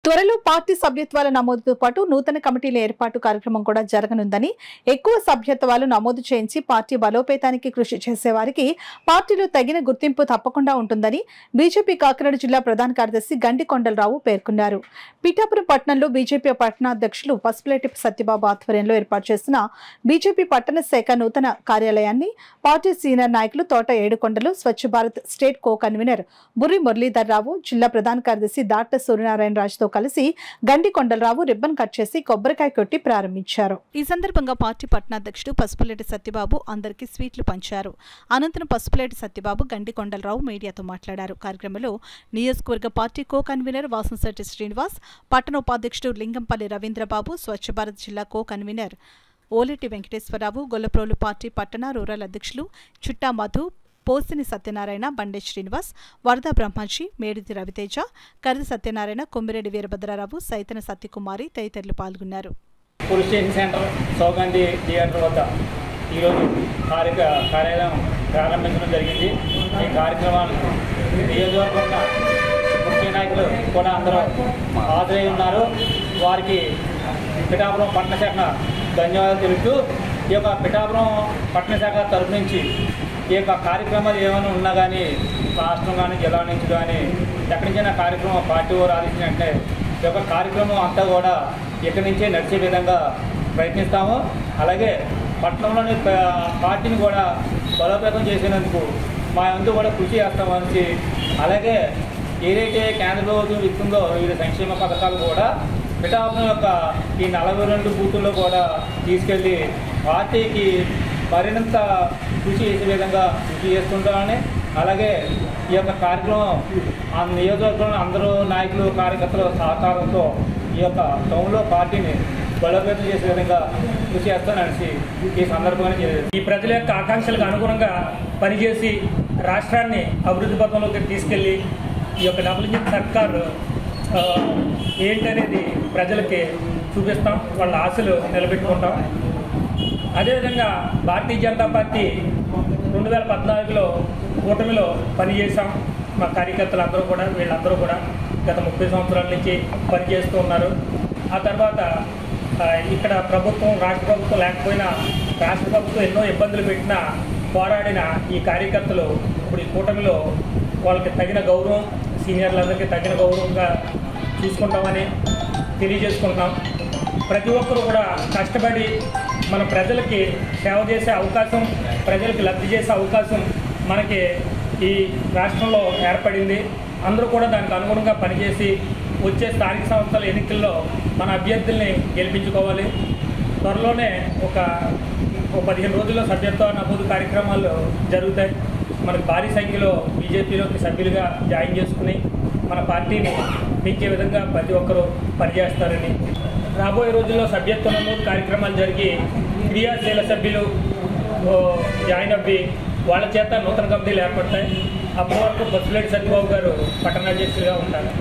త్వరలో పార్టీ సభ్యత్వాల నమోదుతో పాటు నూతన కమిటీల ఏర్పాటు కార్యక్రమం కూడా జరగనుందని, ఎక్కువ సభ్యత్వాలు నమోదు చేయించి పార్టీ బలోపేతానికి కృషి చేసే వారికి పార్టీలో తగిన గుర్తింపు తప్పకుండా ఉంటుందని బీజేపీ కాకినాడ జిల్లా ప్రధాన కార్యదర్శి గండి కొండలరావు పేర్కొన్నారు. పిఠాపురం పట్టణంలో బీజేపీ పట్టణాధ్యక్షులు పసుపులేటి సత్యబాబు ఆధ్వర్యంలో ఏర్పాటు చేసిన బీజేపీ పట్టణ శాఖ నూతన కార్యాలయాన్ని పార్టీ సీనియర్ నాయకులు Thota Yedukondalu, Swachh Bharat state co convener Burri Muralidhar Rao, జిల్లా ప్రధాన కార్యదర్శి డాక్టర్ సూర్యనారాయణ రాజుతో కలిసి గండి కొండలరావు రిబ్బన్ కట్ చేసి కొబ్బరికాయ కొట్టి ప్రారంభించారు. ఈ సందర్భంగా పార్టీ పట్టణాధ్యక్షుడు పసుపులేటి సత్యబాబు అందరికీ స్వీట్లు పంచారు. అనంతరం పసుపులేటి సత్యబాబు గండి కొండలరావు మీడియాతో మాట్లాడారు. కార్యక్రమంలో నియోజకవర్గ party co convener Vasamsetti Srinivas, పట్టణ ఉపాధ్యక్షుడు లింగంపల్లి రవీంద్రబాబు, స్వచ్ఛ భారత్ జిల్లా co convener Oleti Venkateswararao, Gollaprolu party పట్టణ రూరల్ అధ్యక్షులు చుట్టా మధు, పోసిని సత్యనారాయణ, బండే శ్రీనివాస్, వరద బ్రహ్మాజీ, మేడిది రవితేజ, కరిది సత్యనారాయణ, కొమ్మిరెడ్డి వీరభద్రరావు, సైతన సత్యకుమారి తదితరులు పాల్గొన్నారు. Police station centre Saugandhi theatre వద్ద ఈరోజు కార్యాలయం ప్రారంభించడం జరిగింది. ఈ కార్యక్రమానికి నియోజకవర్గ ముఖ్య నాయకులు కూడా అందరూ హాజరై ఉన్నారు. వారికి పిఠాపురం పట్టణ శాఖ ధన్యవాదాలు తెలుపుతూ, ఈ యొక్క పిఠాపురం పట్టణ శాఖ తరఫు నుంచి ఈ యొక్క కార్యక్రమాలు ఏమైనా ఉన్నా కానీ రాష్ట్రం కానీ జిల్లా నుంచి కానీ ఎక్కడి నుంచైనా కార్యక్రమం పార్టీ వారు ఆలోచించినట్టే ఈ యొక్క కార్యక్రమం అంతా కూడా ఇక్కడి నుంచే నడిచే విధంగా ప్రయత్నిస్తాము. అలాగే పట్టణంలోని పార్టీని కూడా బలోపేతం చేసేందుకు మా వంతు కూడా కృషి చేస్తామని, అలాగే ఏదైతే కేంద్ర ప్రభుత్వం ఇస్తుందో వివిధ సంక్షేమ పథకాలు కూడా పిఠాపురం యొక్క ఈ 42 బూతుల్లో కూడా తీసుకెళ్ళి పార్టీకి మరింత కృషి చేసే విధంగా కృషి చేస్తుంటామని, అలాగే ఈ యొక్క కార్యక్రమం ఆ నియోజకవర్గంలో అందరూ నాయకులు కార్యకర్తల సహకారంతో ఈ యొక్క టౌన్లో పార్టీని బలోపేతం చేసే విధంగా కృషి చేస్తానని ఈ సందర్భంగా ఈ ప్రజల యొక్క ఆకాంక్షలకు అనుగుణంగా పనిచేసి రాష్ట్రాన్ని అభివృద్ధి పథంలోకి తీసుకెళ్ళి ఈ యొక్క డబుల్ ఇంజిన్ సర్కారు ఏంటనేది ప్రజలకి చూపిస్తాం, వాళ్ళ ఆశలు నిలబెట్టుకుంటాం. అదేవిధంగా భారతీయ జనతా పార్టీ 2014లో కూటమిలో పనిచేసాం. మా కార్యకర్తలు అందరూ కూడా వీళ్ళందరూ కూడా గత 30 సంవత్సరాల నుంచి పనిచేస్తూ ఉన్నారు. ఆ తర్వాత ఇక్కడ ప్రభుత్వం, రాష్ట్ర ప్రభుత్వం లేకపోయినా రాష్ట్ర ప్రభుత్వం ఎన్నో ఇబ్బందులు పెట్టినా పోరాడిన ఈ కార్యకర్తలు ఇప్పుడు ఈ కూటమిలో వాళ్ళకి తగిన గౌరవం, సీనియర్లందరికీ తగిన గౌరవంగా చూసుకుంటామని తెలియజేసుకుంటాం. ప్రతి ఒక్కరు కూడా కష్టపడి మన ప్రజలకి సేవ చేసే అవకాశం, ప్రజలకు లబ్ధి చేసే అవకాశం మనకి ఈ రాష్ట్రంలో ఏర్పడింది. అందరూ కూడా దానికి అనుగుణంగా పనిచేసి వచ్చే స్థానిక సంస్థల ఎన్నికల్లో మన అభ్యర్థుల్ని గెలిపించుకోవాలి. త్వరలోనే ఒక 15 రోజుల్లో సభ్యత్వ నమోదు కార్యక్రమాలు జరుగుతాయి. మనకు భారీ సంఖ్యలో బీజేపీలోకి సభ్యులుగా జాయిన్ చేసుకుని మన పార్టీని పెంచే విధంగా ప్రతి ఒక్కరూ పనిచేస్తారని, రాబోయే రోజుల్లో సభ్యత్వ నమోదు కార్యక్రమాలు జరిగి క్రియాశీల సభ్యులు జాయిన్ అవ్వి వాళ్ళ చేత నూతన కమిటీలు ఏర్పడతాయి. అప్పటి వరకు పసుపులేటి సత్యబాబు గారు పట్టణాధ్యక్షులుగా ఉంటారు.